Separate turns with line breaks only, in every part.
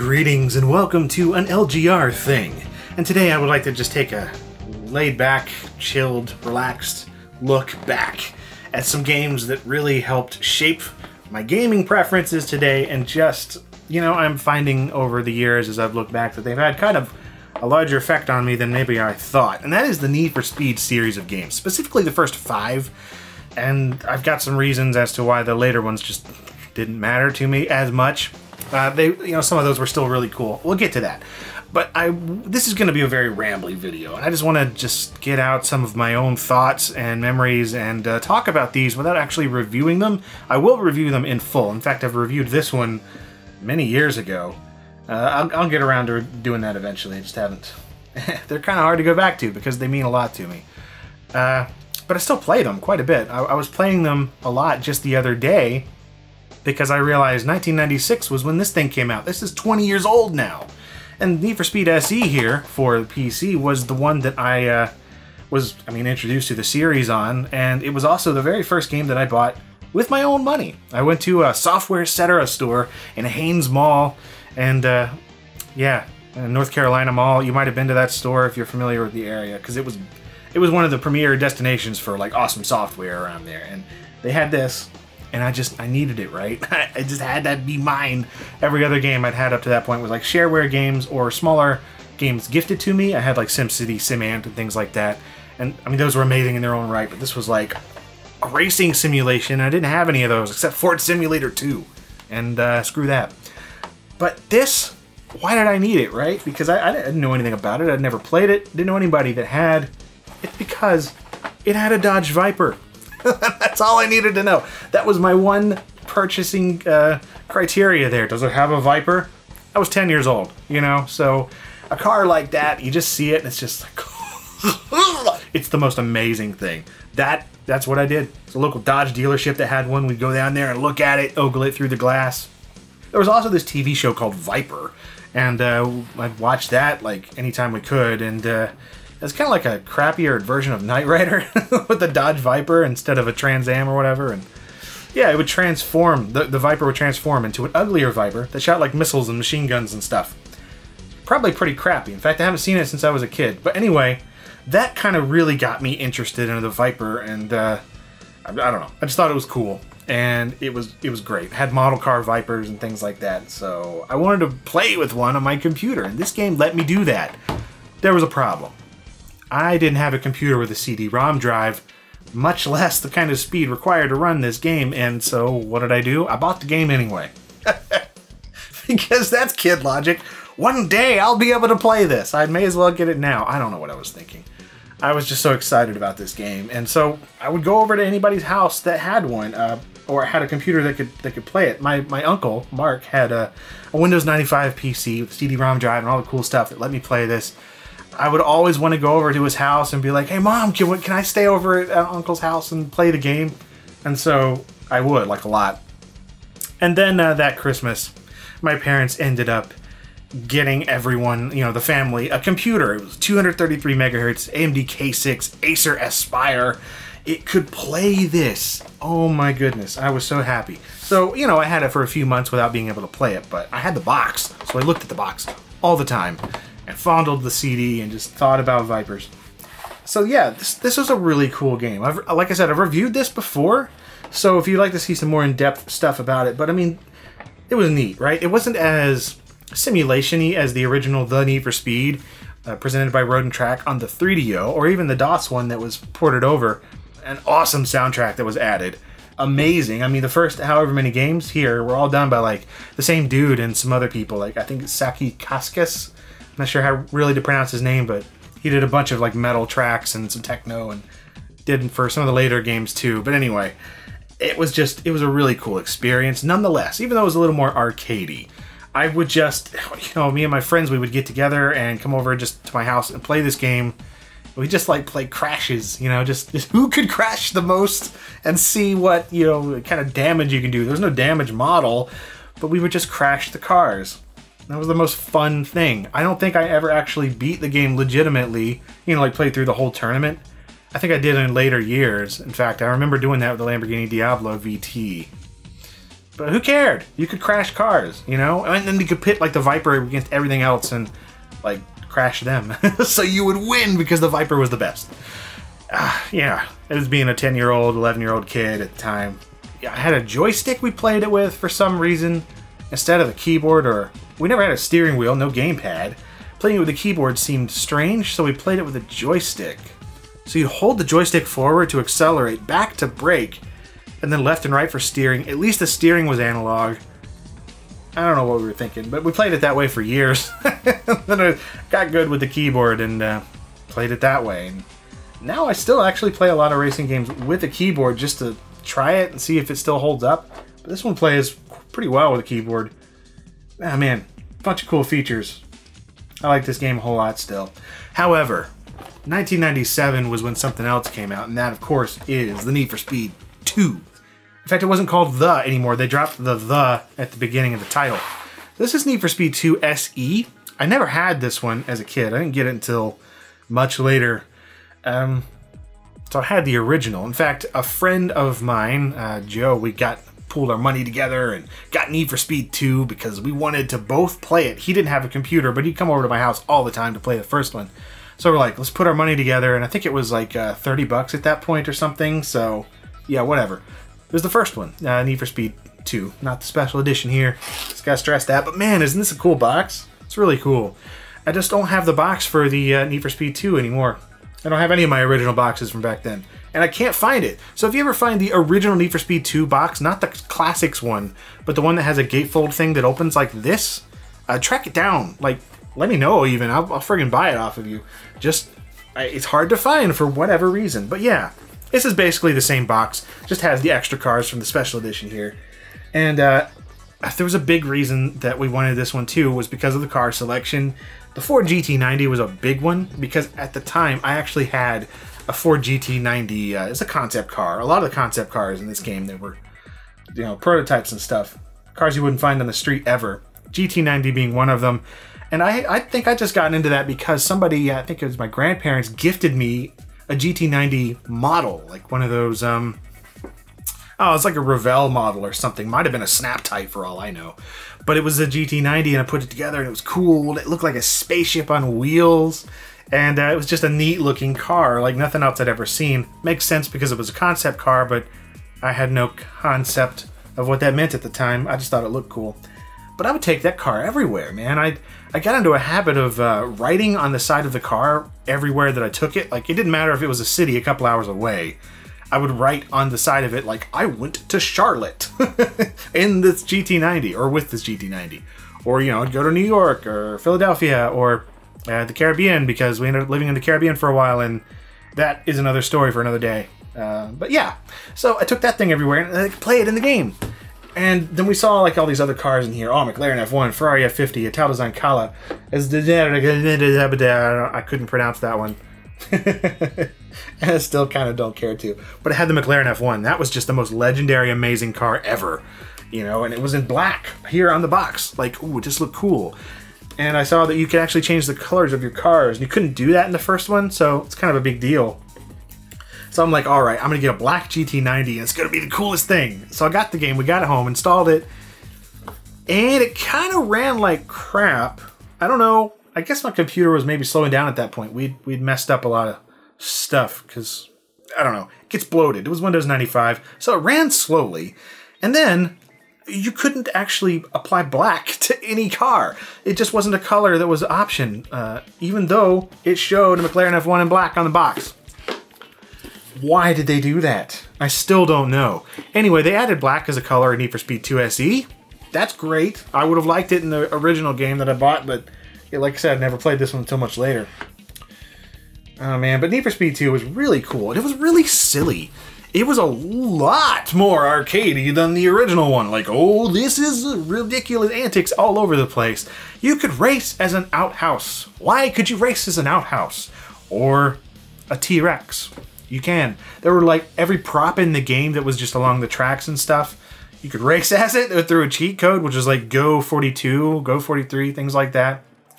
Greetings and welcome to an LGR thing. And today I would like to just take a laid back, chilled, relaxed look back at some games that really helped shape my gaming preferences today, and just, you know, I'm finding over the years as I've looked back that they've had kind of a larger effect on me than maybe I thought. And that is the Need For Speed series of games, specifically the first 5. And I've got some reasons as to why the later ones just didn't matter to me as much. Some of those were still really cool. We'll get to that. But this is going to be a very rambly video, and I just want to just get out some of my own thoughts and memories and talk about these without actually reviewing them. I will review them in full. In fact, I've reviewed this one many years ago. I'll get around to doing that eventually. I just haven't. They're kind of hard to go back to because they mean a lot to me. But I still play them quite a bit. I was playing them a lot just the other day, because I realized 1996 was when this thing came out. This is 20 years old now. And Need For Speed SE here for the PC was the one that I was introduced to the series on, and it was also the very first game that I bought with my own money. I went to a Software Etc. store in Haines Mall, and North Carolina Mall. You might have been to that store if you're familiar with the area, because it was one of the premier destinations for like awesome software around there, and they had this. And I needed it, right? I just had that be mine. Every other game I'd had up to that point was like shareware games or smaller games gifted to me. I had like SimCity, SimAnt, and things like that. And I mean, those were amazing in their own right, but this was like a racing simulation. I didn't have any of those except Ford Simulator 2. And screw that. But this, why did I need it, right? Because I didn't know anything about it. I'd never played it. Didn't know anybody that had. It's because it had a Dodge Viper. That's all I needed to know. That was my one purchasing criteria there. Does it have a Viper? I was 10 years old, you know? So a car like that, you just see it and it's just like, it's the most amazing thing. That's what I did. It's a local Dodge dealership that had one. We'd go down there and look at it, ogle it through the glass. There was also this TV show called Viper, and I'd watch that like anytime we could, and it's kind of like a crappier version of Knight Rider with the Dodge Viper instead of a Trans Am or whatever. And yeah, it would transform, the Viper would transform into an uglier Viper that shot like missiles and machine guns and stuff. Probably pretty crappy. In fact, I haven't seen it since I was a kid. But anyway, that kind of really got me interested in the Viper, and I don't know. I just thought it was cool. And it was great. It had model car Vipers and things like that. So I wanted to play with one on my computer, and this game let me do that. There was a problem. I didn't have a computer with a CD-ROM drive, much less the kind of speed required to run this game, and so what did I do? I bought the game anyway. Because that's kid logic. One day I'll be able to play this. I may as well get it now. I don't know what I was thinking. I was just so excited about this game, and so I would go over to anybody's house that had one, or had a computer that could play it. My uncle, Mark, had a Windows 95 PC with a CD-ROM drive and all the cool stuff that let me play this. I would always want to go over to his house and be like, hey Mom, can I stay over at Uncle's house and play the game? And so I would, like a lot. And then that Christmas, my parents ended up getting everyone, you know, the family, a computer. It was 233 megahertz, AMD K6, Acer Aspire. It could play this. Oh my goodness, I was so happy. So, you know, I had it for a few months without being able to play it, but I had the box, so I looked at the box all the time and fondled the CD and just thought about Vipers. So yeah, this was a really cool game. Like I said, I've reviewed this before, so if you'd like to see some more in-depth stuff about it, but I mean, it was neat, right? It wasn't as simulation-y as the original The Need For Speed, presented by Road & Track on the 3DO, or even the DOS one that was ported over. An awesome soundtrack that was added. Amazing. I mean, the first however many games here were all done by like the same dude and some other people. Like I think it's Saki Kaskas. I'm not sure how really to pronounce his name, but he did a bunch of like metal tracks and some techno, and did for some of the later games too. But anyway, it was a really cool experience nonetheless, even though it was a little more arcadey. I would just, you know, me and my friends, we would get together and come over just to my house and play this game. We just like play crashes, you know, just who could crash the most and see what, you know, kind of damage you can do. There's no damage model, but we would just crash the cars. That was the most fun thing. I don't think I ever actually beat the game legitimately, you know, like played through the whole tournament. I think I did in later years. In fact, I remember doing that with the Lamborghini Diablo VT. But who cared? You could crash cars, you know? And then you could pit like the Viper against everything else and like crash them. So you would win because the Viper was the best. Yeah, it was being a 10-year-old, 11-year-old kid at the time. Yeah, I had a joystick we played it with for some reason instead of a keyboard, or we never had a steering wheel, no gamepad. Playing it with a keyboard seemed strange, so we played it with a joystick. So you hold the joystick forward to accelerate, back to brake, and then left and right for steering. At least the steering was analog. I don't know what we were thinking, but we played it that way for years. Then I got good with the keyboard and played it that way. And now I still actually play a lot of racing games with a keyboard just to try it and see if it still holds up. But this one plays pretty well with a keyboard. Ah, man, bunch of cool features. I like this game a whole lot still. However, 1997 was when something else came out, and that, of course, is the Need for Speed 2. In fact, it wasn't called The anymore. They dropped the at the beginning of the title. This is Need for Speed 2 SE. I never had this one as a kid. I didn't get it until much later. So I had the original. In fact, a friend of mine, Joe, we pulled our money together and got Need for Speed 2 because we wanted to both play it. He didn't have a computer, but he'd come over to my house all the time to play the first one. So we're like, let's put our money together, and I think it was like 30 bucks at that point or something, so yeah, whatever. It was the first one, Need for Speed 2, not the special edition here. Just gotta stress that, but man, isn't this a cool box? It's really cool. I just don't have the box for the Need for Speed 2 anymore. I don't have any of my original boxes from back then, and I can't find it. So if you ever find the original Need for Speed 2 box, not the classics one, but the one that has a gatefold thing that opens like this, track it down. Like, let me know even. I'll friggin' buy it off of you. Just, it's hard to find for whatever reason. But yeah, this is basically the same box, just has the extra cars from the special edition here. And there was a big reason that we wanted this one too, was because of the car selection. The Ford GT90 was a big one because at the time I actually had a Ford GT90 as a concept car. A lot of the concept cars in this game, they were, you know, prototypes and stuff. Cars you wouldn't find on the street ever. GT90 being one of them. And I think I just got into that because somebody, I think it was my grandparents, gifted me a GT90 model, like one of those, oh, it's like a Revell model or something. Might have been a Snap Type for all I know. But it was a GT90 and I put it together and it was cool. It looked like a spaceship on wheels. And it was just a neat looking car, like nothing else I'd ever seen. Makes sense because it was a concept car, but I had no concept of what that meant at the time. I just thought it looked cool. But I would take that car everywhere, man. I got into a habit of writing on the side of the car everywhere that I took it. Like, it didn't matter if it was a city a couple hours away. I would write on the side of it, like, I went to Charlotte in this GT90, or with this GT90. Or, you know, I'd go to New York, or Philadelphia, or the Caribbean, because we ended up living in the Caribbean for a while, and that is another story for another day. But yeah, so I took that thing everywhere, and I could play it in the game. And then we saw like all these other cars in here. Oh, McLaren F1, Ferrari F50, Ital Design Kala. I couldn't pronounce that one. And I still kind of don't care to. But it had the McLaren F1. That was just the most legendary, amazing car ever. You know, and it was in black here on the box. Like, ooh, it just looked cool. And I saw that you could actually change the colors of your cars. And you couldn't do that in the first one, so it's kind of a big deal. So I'm like, all right, I'm gonna get a black GT90 and it's gonna be the coolest thing. So I got the game, we got it home, installed it, and it kind of ran like crap. I don't know, I guess my computer was maybe slowing down at that point. We'd messed up a lot of stuff because, I don't know, it gets bloated. It was Windows 95, so it ran slowly. And then you couldn't actually apply black to any car. It just wasn't a color that was an option, even though it showed a McLaren F1 in black on the box. Why did they do that? I still don't know. Anyway, they added black as a color in Need for Speed 2 SE. That's great. I would have liked it in the original game that I bought, but like I said, I never played this one until much later. Oh man, but Need for Speed 2 was really cool, and it was really silly. It was a lot more arcadey than the original one. Like, oh, this is ridiculous antics all over the place. You could race as an outhouse. Why could you race as an outhouse? Or a T-Rex. You can. There were like every prop in the game that was just along the tracks and stuff. You could race as it through a cheat code, which was like Go 42, Go 43, things like that.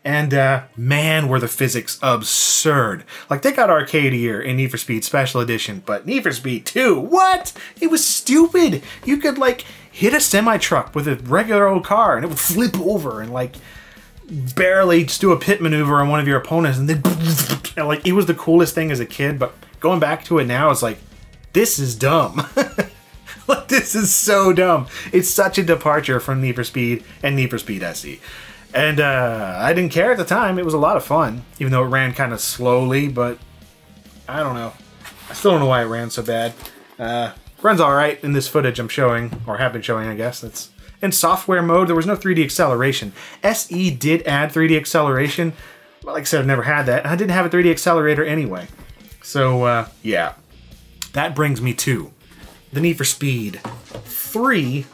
And man, were the physics absurd. Like, they got arcadier in Need for Speed Special Edition, but Need for Speed 2, what? It was stupid. You could, like, hit a semi-truck with a regular old car, and it would flip over and, like, barely just do a pit maneuver on one of your opponents, and then, and, like, it was the coolest thing as a kid, but going back to it now, it's like, this is dumb. Like, this is so dumb. It's such a departure from Need for Speed and Need for Speed SE. And I didn't care at the time. It was a lot of fun, even though it ran kind of slowly, but I don't know. I still don't know why it ran so bad. Runs all right in this footage I'm showing, or have been showing, I guess. That's in software mode. There was no 3D acceleration. SE did add 3D acceleration. But like I said, I've never had that. I didn't have a 3D accelerator anyway. So, yeah. That brings me to the Need for Speed 3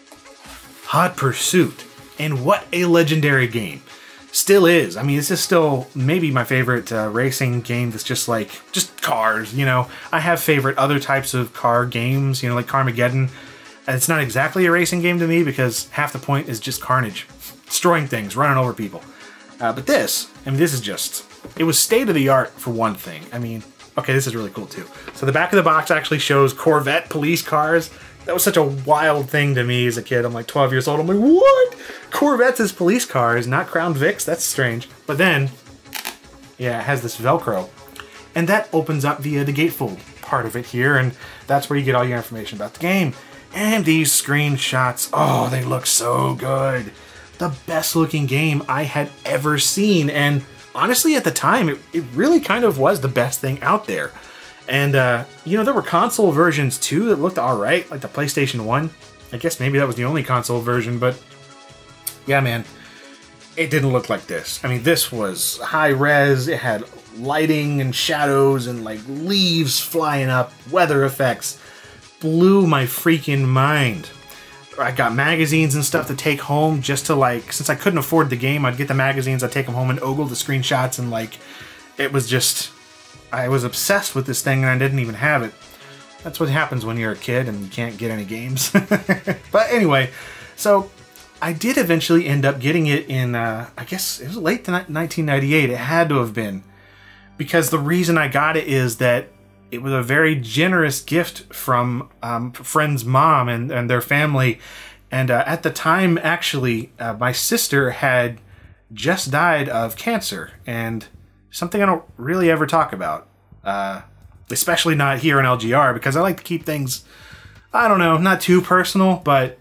Hot Pursuit. And what a legendary game. Still is. I mean, this is still maybe my favorite racing game that's just cars, you know. I have favorite other types of car games, you know, like Carmageddon. And it's not exactly a racing game to me because half the point is just carnage. Destroying things, running over people. But this, I mean, this is just, it was state of the art for one thing. I mean, okay, this is really cool too. So the back of the box actually shows Corvette police cars. That was such a wild thing to me as a kid. I'm like 12 years old. I'm like, what? Corvettes as police cars, not Crown Vics? That's strange. But then, yeah, it has this Velcro. And that opens up via the gatefold part of it here. And that's where you get all your information about the game. And these screenshots, oh, they look so good. The best looking game I had ever seen. And honestly, at the time, it really kind of was the best thing out there. And, you know, there were console versions too that looked alright, like the PlayStation 1. I guess maybe that was the only console version, but yeah, man, it didn't look like this. I mean, this was high res, it had lighting and shadows and, like, leaves flying up, weather effects. Blew my freaking mind. I got magazines and stuff to take home just to, like, since I couldn't afford the game, I'd get the magazines, I'd take them home and ogle the screenshots, and, like, it was just, I was obsessed with this thing and I didn't even have it. That's what happens when you're a kid and you can't get any games. But anyway, so I did eventually end up getting it in, I guess it was late 1998, it had to have been. Because the reason I got it is that it was a very generous gift from a friend's mom and their family. And at the time, actually, my sister had just died of cancer. And something I don't really ever talk about. Especially not here in LGR, because I like to keep things, I don't know, not too personal. But,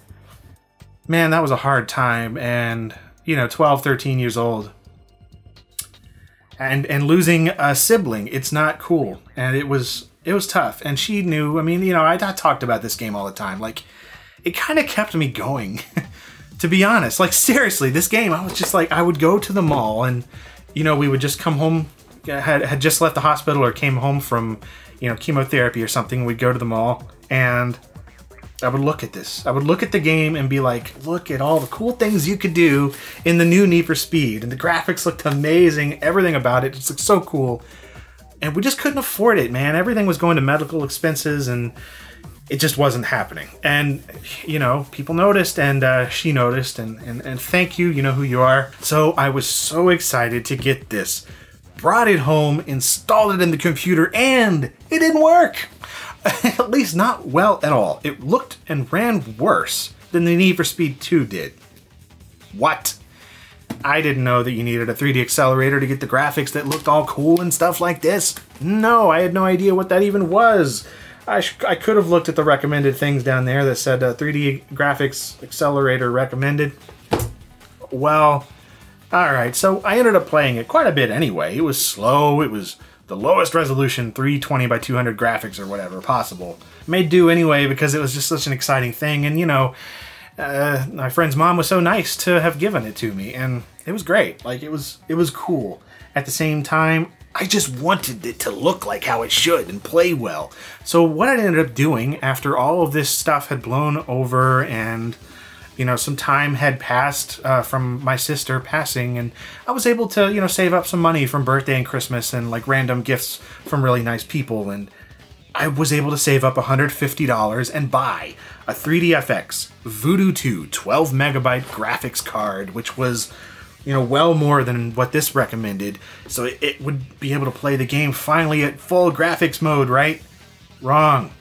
man, that was a hard time. And, you know, 12, 13 years old. And losing a sibling, it's not cool. And it was tough. And she knew, I mean, you know, I talked about this game all the time. Like, it kind of kept me going, to be honest. Like, seriously, this game, I was just like, I would go to the mall and, you know, we would just come home, had just left the hospital or came home from, you know, chemotherapy or something. We'd go to the mall and I would look at this. I would look at the game and be like, look at all the cool things you could do in the new Need for Speed. And the graphics looked amazing. Everything about it just looked so cool. And we just couldn't afford it, man. Everything was going to medical expenses and it just wasn't happening. And, you know, people noticed and she noticed and thank you, you know who you are. So I was so excited to get this. Brought it home, installed it in the computer, and it didn't work. At least not well at all. It looked and ran worse than the Need for Speed 2 did. What? I didn't know that you needed a 3D accelerator to get the graphics that looked all cool and stuff like this. No, I had no idea what that even was. I could have looked at the recommended things down there that said 3D graphics accelerator recommended. Well, alright, so I ended up playing it quite a bit anyway. It was slow, it was the lowest resolution 320 by 200 graphics or whatever possible. Made do anyway because it was just such an exciting thing, and you know, my friend's mom was so nice to have given it to me, and it was great. Like, it was cool. At the same time, I just wanted it to look like how it should and play well. So what I ended up doing after all of this stuff had blown over and, you know, some time had passed from my sister passing, and I was able to, you know, save up some money from birthday and Christmas and like random gifts from really nice people, and I was able to save up $150 and buy a 3DFX Voodoo 2 12 megabyte graphics card, which was You know, well more than what this recommended. So it would be able to play the game finally at full graphics mode, right? Wrong.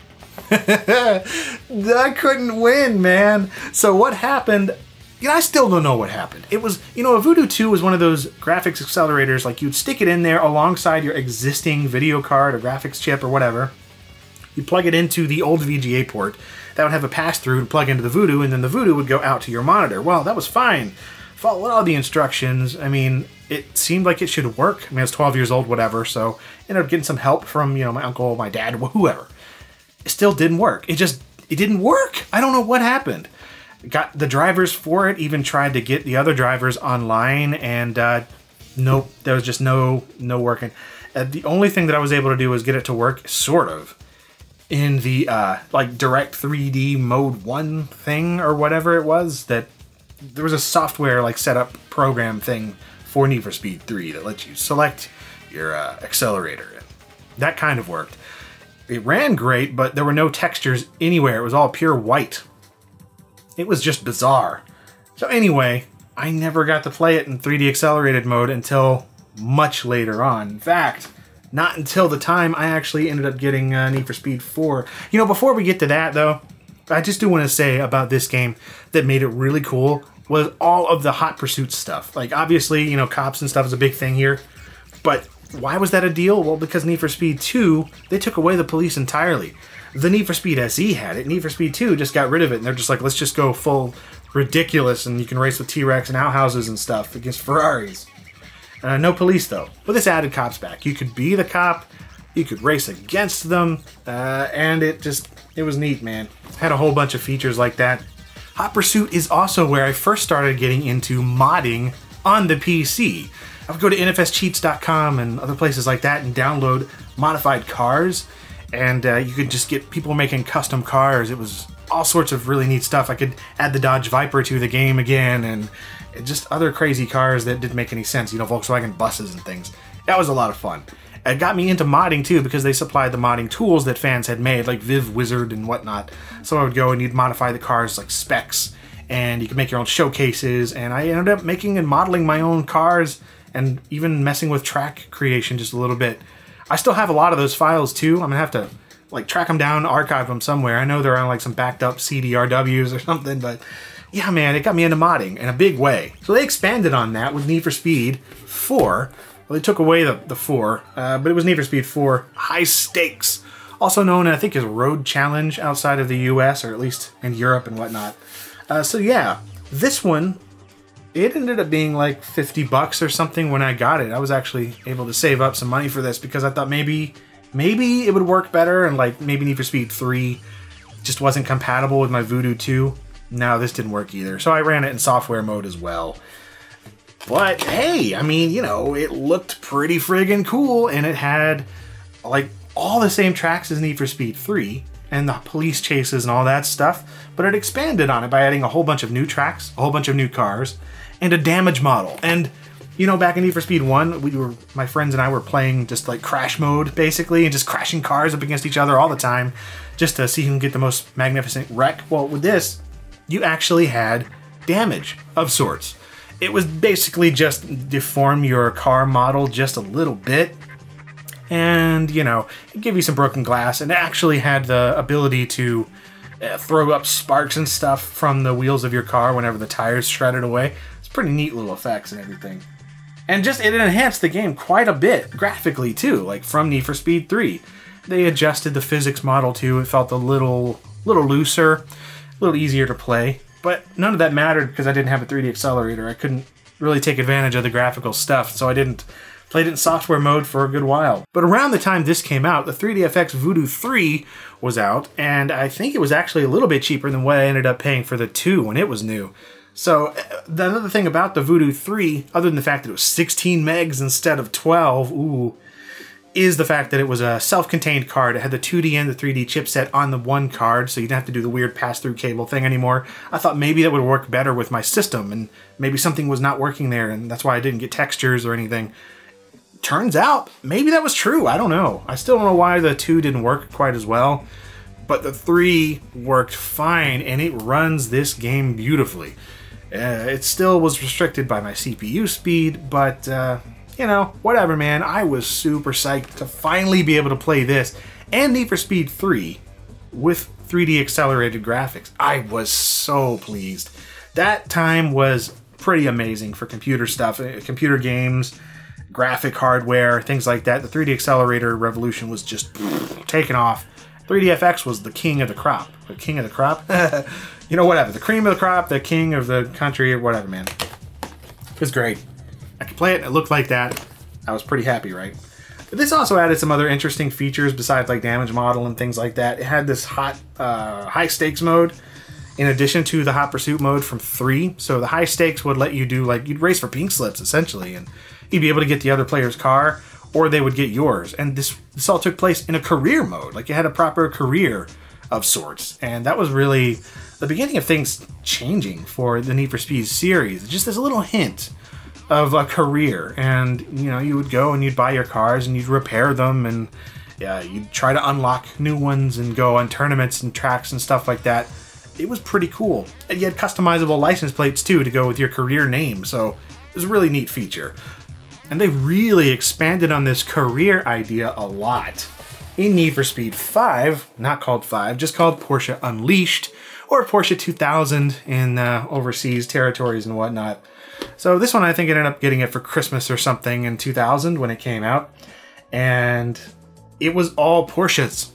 I couldn't win, man. So what happened? You know, I still don't know what happened. It was, you know, a Voodoo 2 was one of those graphics accelerators, like you'd stick it in there alongside your existing video card or graphics chip or whatever. You plug it into the old VGA port. That would have a pass-through to plug into the Voodoo, and then the Voodoo would go out to your monitor. Well, that was fine. Followed all the instructions. I mean, it seemed like it should work. I mean, I was 12 years old, whatever, so ended up getting some help from, you know, my uncle, my dad, whoever. It still didn't work. It didn't work. I don't know what happened. Got the drivers for it, even tried to get the other drivers online, and nope, there was just no working. The only thing that I was able to do was get it to work, sort of, in the like direct 3D mode 1 thing or whatever it was. That there was a software like setup program thing for Need for Speed 3 that lets you select your accelerator. That kind of worked. It ran great, but there were no textures anywhere. It was all pure white. It was just bizarre. So anyway, I never got to play it in 3D accelerated mode until much later on. In fact, not until the time I actually ended up getting Need for Speed 4. You know, before we get to that though, I just do want to say about this game that made it really cool was all of the hot pursuit stuff. Like obviously, you know, cops and stuff is a big thing here, but why was that a deal? Well, because Need for Speed 2, they took away the police entirely. The Need for Speed SE had it. Need for Speed 2 just got rid of it, and they're just like, let's just go full ridiculous, and you can race with T-Rex and outhouses and stuff against Ferraris. No police, though. But this added cops back. You could be the cop, you could race against them, and it was neat, man. Had a whole bunch of features like that. Hot Pursuit is also where I first started getting into modding on the PC. I would go to nfscheats.com and other places like that and download modified cars. And you could just get people making custom cars. It was all sorts of really neat stuff. I could add the Dodge Viper to the game again, and just other crazy cars that didn't make any sense. You know, Volkswagen buses and things. That was a lot of fun. It got me into modding too, because they supplied the modding tools that fans had made, like Viv Wizard and whatnot. So I would go and you'd modify the cars like specs, and you could make your own showcases. And I ended up making and modeling my own cars, and even messing with track creation just a little bit. I still have a lot of those files too. I'm gonna have to like track them down, archive them somewhere. I know they're on like some backed up CDRWs or something, but yeah, man, it got me into modding in a big way. So they expanded on that with Need for Speed 4. Well, they took away the 4, but it was Need for Speed 4 High Stakes, also known, I think, as Road Challenge outside of the US, or at least in Europe and whatnot. So yeah, this one, it ended up being like 50 bucks or something when I got it. I was actually able to save up some money for this because I thought maybe it would work better, and like maybe Need for Speed 3 just wasn't compatible with my Voodoo 2. No, this didn't work either. So I ran it in software mode as well. But hey, I mean, you know, it looked pretty friggin' cool, and it had like all the same tracks as Need for Speed 3 and the police chases and all that stuff, but it expanded on it by adding a whole bunch of new tracks, a whole bunch of new cars, and a damage model. And you know, back in Need for Speed 1, my friends and I were playing just like crash mode basically, and just crashing cars up against each other all the time just to see who can get the most magnificent wreck. Well, with this, you actually had damage of sorts. It was basically just deform your car model just a little bit, and you know, it gave you some broken glass, and it actually had the ability to throw up sparks and stuff from the wheels of your car whenever the tires shredded away. It's pretty neat little effects and everything. And just, it enhanced the game quite a bit graphically too, like from Need for Speed 3. They adjusted the physics model too. It felt a little looser, a little easier to play. But none of that mattered because I didn't have a 3D accelerator. I couldn't really take advantage of the graphical stuff, so I didn't play it in software mode for a good while. But around the time this came out, the 3DFX Voodoo 3 was out, and I think it was actually a little bit cheaper than what I ended up paying for the 2 when it was new. So the other thing about the Voodoo 3, other than the fact that it was 16 megs instead of 12, ooh, is the fact that it was a self-contained card. It had the 2D and the 3D chipset on the one card, so you didn't have to do the weird pass-through cable thing anymore. I thought maybe that would work better with my system, and maybe something was not working there, and that's why I didn't get textures or anything. Turns out, maybe that was true. I don't know. I still don't know why the 2 didn't work quite as well, but the 3 worked fine, and it runs this game beautifully. It still was restricted by my CPU speed, but, you know, whatever, man. I was super psyched to finally be able to play this and Need for Speed 3 with 3D accelerated graphics. I was so pleased. That time was pretty amazing for computer stuff, computer games, graphic hardware, things like that. The 3D accelerator revolution was just taking off. 3DFX was the king of the crop. The king of the crop? You know, whatever. The cream of the crop, the king of the country, or whatever, man. It was great. I could play it, it looked like that. I was pretty happy, right? But this also added some other interesting features besides like damage model and things like that. It had this high stakes mode in addition to the hot pursuit mode from 3. So the high stakes would let you do, like, you'd race for pink slips essentially, and you'd be able to get the other player's car, or they would get yours. And this all took place in a career mode. Like, you had a proper career of sorts. And that was really the beginning of things changing for the Need for Speed series. Just this little hint of a career. And, you know, you would go and you'd buy your cars and you'd repair them, and you'd try to unlock new ones and go on tournaments and tracks and stuff like that. It was pretty cool. And you had customizable license plates too to go with your career name. So it was a really neat feature. And they really expanded on this career idea a lot. In Need for Speed 5, not called 5, just called Porsche Unleashed, or Porsche 2000 in overseas territories and whatnot. So this one I think ended up getting it for Christmas or something in 2000 when it came out. And it was all Porsches.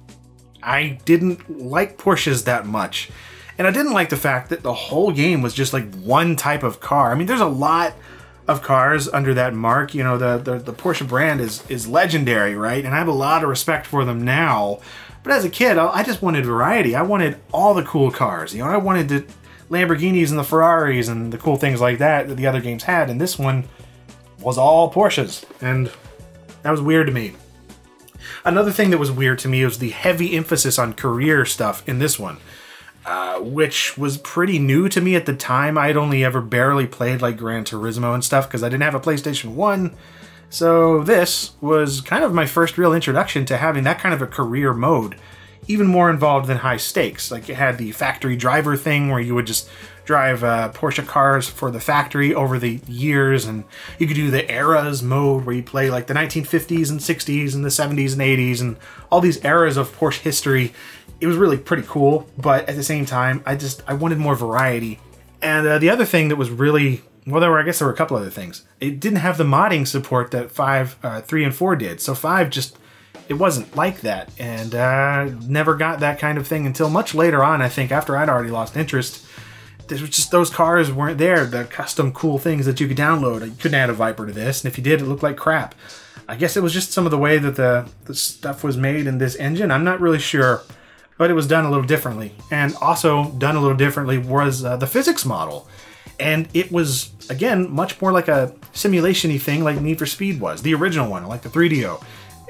I didn't like Porsches that much. And I didn't like the fact that the whole game was just like one type of car. I mean, there's a lot of cars under that mark. You know, the Porsche brand is legendary, right? And I have a lot of respect for them now. But as a kid, I just wanted variety. I wanted all the cool cars. You know, I wanted the Lamborghinis and the Ferraris and the cool things like that that the other games had. And this one was all Porsches. And that was weird to me. Another thing that was weird to me was the heavy emphasis on career stuff in this one. Which was pretty new to me at the time. I'd only ever barely played like Gran Turismo and stuff because I didn't have a PlayStation 1. So this was kind of my first real introduction to having that kind of a career mode, even more involved than high stakes. Like, it had the factory driver thing where you would just drive Porsche cars for the factory over the years, and you could do the eras mode where you play like the 1950s and 60s and the 70s and 80s and all these eras of Porsche history. It was really pretty cool, but at the same time, I wanted more variety. And the other thing that was really, well, I guess there were a couple other things. It didn't have the modding support that 3 and 4 did. So 5 just, it wasn't like that. And never got that kind of thing until much later on, I think, after I'd already lost interest. There was just, those cars weren't there. The custom cool things that you could download. You couldn't add a Viper to this, and if you did, it looked like crap. I guess it was just some of the way that the stuff was made in this engine. I'm not really sure. But it was done a little differently. And also done a little differently was the physics model. And it was, again, much more like a simulation-y thing like Need for Speed was. The original one, like the 3DO.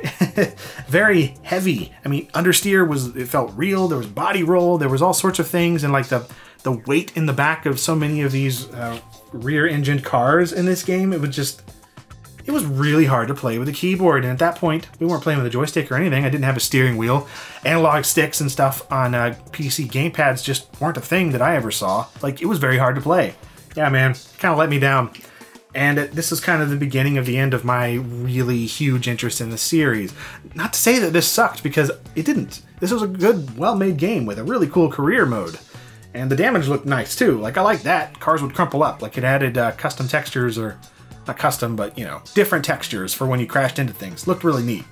Very heavy. I mean, understeer it felt real. There was body roll. There was all sorts of things. And like the weight in the back of so many of these rear-engined cars in this game, it was really hard to play with a keyboard. And at that point, we weren't playing with a joystick or anything. I didn't have a steering wheel. Analog sticks and stuff on PC gamepads just weren't a thing that I ever saw. Like, it was very hard to play. Yeah, man, kind of let me down. And this is kind of the beginning of the end of my really huge interest in the series. Not to say that this sucked, because it didn't. This was a good, well-made game with a really cool career mode. And the damage looked nice, too. Like, I liked that. Cars would crumple up. Like, it added custom textures, or not custom, but, you know, different textures for when you crashed into things. Looked really neat.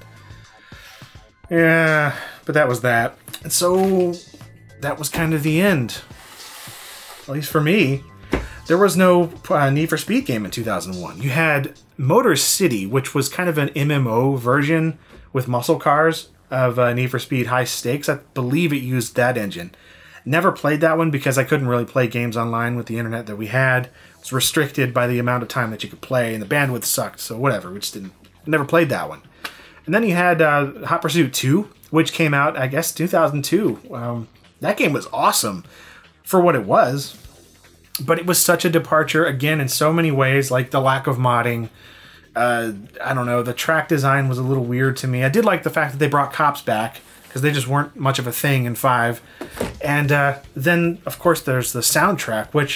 Yeah, but that was that. And so that was kind of the end. At least for me. There was no Need for Speed game in 2001. You had Motor City, which was kind of an MMO version with muscle cars of Need for Speed High Stakes. I believe it used that engine. Never played that one because I couldn't really play games online with the internet that we had. It was restricted by the amount of time that you could play, and the bandwidth sucked, so whatever. We just never played that one. And then you had Hot Pursuit 2, which came out, I guess, 2002. That game was awesome for what it was, but it was such a departure, again, in so many ways, like the lack of modding. I don't know, the track design was a little weird to me. I did like the fact that they brought cops back, because they just weren't much of a thing in 5. And then, of course, there's the soundtrack, which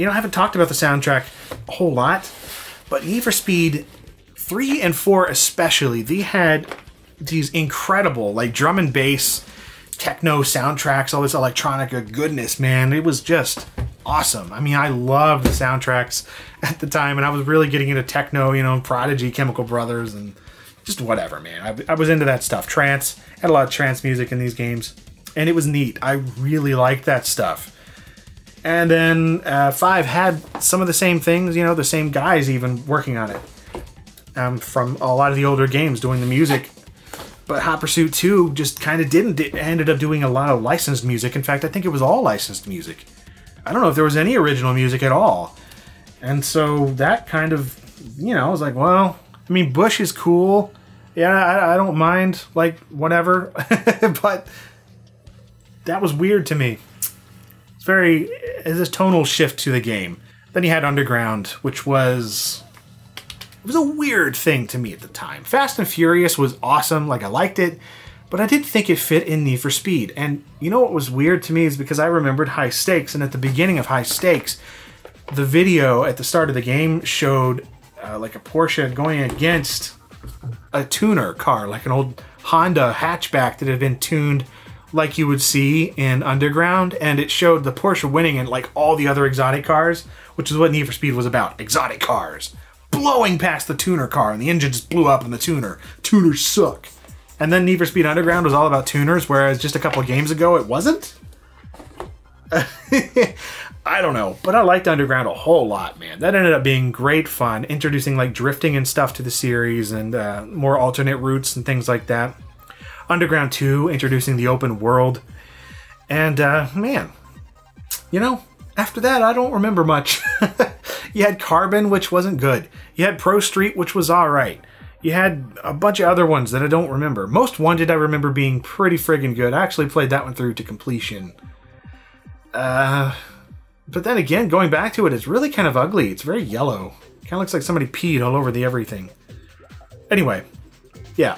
You know, I haven't talked about the soundtrack a whole lot, but Need for Speed 3 and 4 especially, they had these incredible, like, drum and bass, techno soundtracks, all this electronica goodness, man. It was just awesome. I mean, I loved the soundtracks at the time, and I was really getting into techno, you know, Prodigy, Chemical Brothers, and just whatever, man. I was into that stuff. Trance. Had a lot of trance music in these games, and it was neat. I really liked that stuff. And then 5 had some of the same things, you know, the same guys even working on it from a lot of the older games doing the music. But Hot Pursuit 2 just kind of didn't. It ended up doing a lot of licensed music. In fact, I think it was all licensed music. I don't know if there was any original music at all. And so that kind of, you know, I was like, well, I mean, Bush is cool. Yeah, I don't mind, like, whatever. But that was weird to me. It's a tonal shift to the game. Then you had Underground, which was... It was a weird thing to me at the time. Fast and Furious was awesome, like I liked it, but I didn't think it fit in Need for Speed. And you know what was weird to me is because I remembered High Stakes, and at the beginning of High Stakes, the video at the start of the game showed like a Porsche going against a tuner car, like an old Honda hatchback that had been tuned like you would see in Underground, and it showed the Porsche winning and like all the other exotic cars, which is what Need for Speed was about, exotic cars. Blowing past the tuner car, and the engine just blew up in the tuner. Tuners suck. And then Need for Speed Underground was all about tuners, whereas just a couple of games ago it wasn't? I don't know, but I liked Underground a whole lot, man. That ended up being great fun, introducing like drifting and stuff to the series and more alternate routes and things like that. Underground 2, introducing the open world. And, man, you know, after that, I don't remember much. You had Carbon, which wasn't good. You had Pro Street, which was alright. You had a bunch of other ones that I don't remember. Most Wanted I remember being pretty friggin' good. I actually played that one through to completion. But then again, going back to it, it's really kind of ugly. It's very yellow. Kind of looks like somebody peed all over the everything. Anyway, yeah.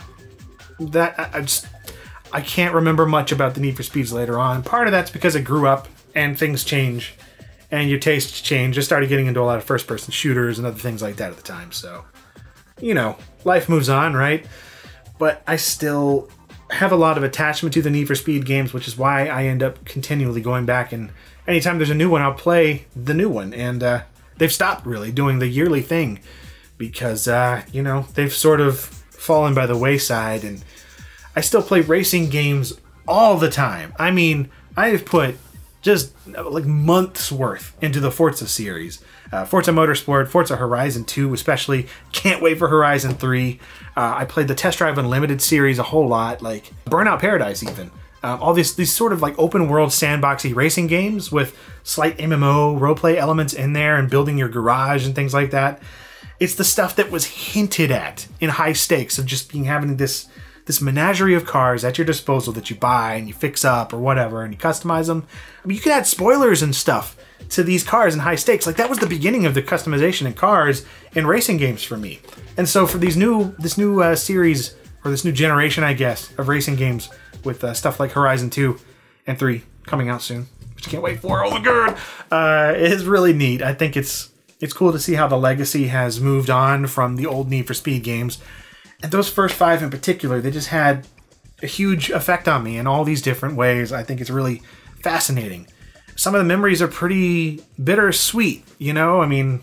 I can't remember much about the Need for Speeds later on. Part of that's because I grew up and things change. And your tastes change. I started getting into a lot of first-person shooters and other things like that at the time. So, you know, life moves on, right? But I still have a lot of attachment to the Need for Speed games, which is why I end up continually going back. And anytime there's a new one, I'll play the new one. And they've stopped, really, doing the yearly thing. Because, you know, they've sort of fallen by the wayside. And I still play racing games all the time. I mean, I have put... just like months worth into the Forza series. Forza Motorsport, Forza Horizon 2 especially. Can't wait for Horizon 3. I played the Test Drive Unlimited series a whole lot, like Burnout Paradise even. All these sort of like open world sandboxy racing games with slight MMO roleplay elements in there and building your garage and things like that. It's the stuff that was hinted at in High Stakes of just having this menagerie of cars at your disposal that you buy and you fix up or whatever and you customize them. I mean, you could add spoilers and stuff to these cars in High Stakes. Like, that was the beginning of the customization in cars in racing games for me. And so for this new series, or this new generation, I guess, of racing games with stuff like Horizon 2 and 3 coming out soon, which I can't wait for. Oh my god! It is really neat. I think it's cool to see how the legacy has moved on from the old Need for Speed games. And those first 5 in particular, they just had a huge effect on me in all these different ways. I think it's really fascinating. Some of the memories are pretty bittersweet, you know? I mean,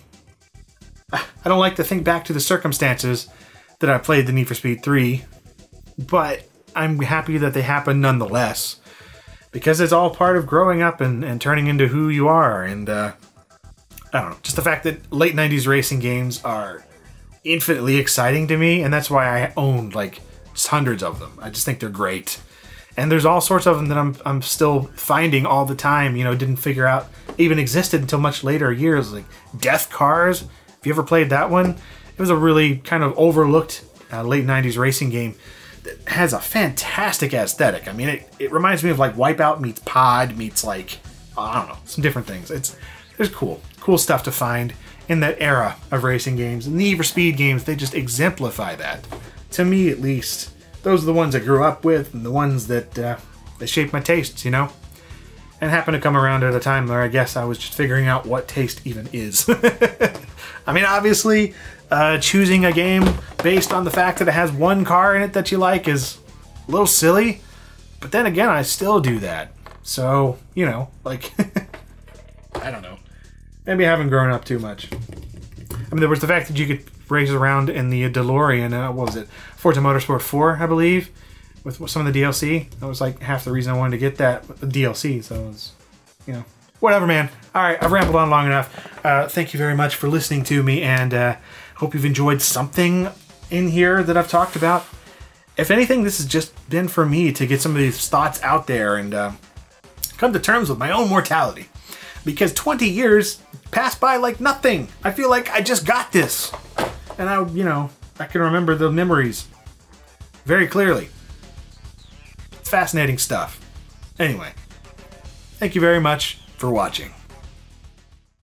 I don't like to think back to the circumstances that I played the Need for Speed 3, but I'm happy that they happened nonetheless. Because it's all part of growing up and turning into who you are. And, I don't know, just the fact that late 90s racing games are infinitely exciting to me, and that's why I owned like just hundreds of them. I just think they're great, and there's all sorts of them that I'm still finding all the time. You know, didn't figure out even existed until much later years. Like Death Cars. If you ever played that one, it was a really kind of overlooked late 90s racing game that has a fantastic aesthetic. I mean, it reminds me of like Wipeout meets Pod meets like, I don't know, some different things. There's cool stuff to find in that era of racing games. And the Need for Speed games, they just exemplify that. To me, at least. Those are the ones I grew up with and the ones that shaped my tastes, you know? and happened to come around at a time where I guess I was just figuring out what taste even is. I mean, obviously, choosing a game based on the fact that it has one car in it that you like is a little silly, but then again, I still do that. So, you know, like, I don't know. Maybe I haven't grown up too much. I mean, there was the fact that you could race around in the DeLorean, what was it, Forza Motorsport 4, I believe, with some of the DLC. That was like half the reason I wanted to get that DLC, so it was, you know, whatever, man. All right, I've rambled on long enough. Thank you very much for listening to me, and hope you've enjoyed something in here that I've talked about. If anything, this has just been for me to get some of these thoughts out there and come to terms with my own mortality. Because 20 years passed by like nothing. I feel like I just got this. And I can remember the memories very clearly. It's fascinating stuff. Anyway, thank you very much for watching.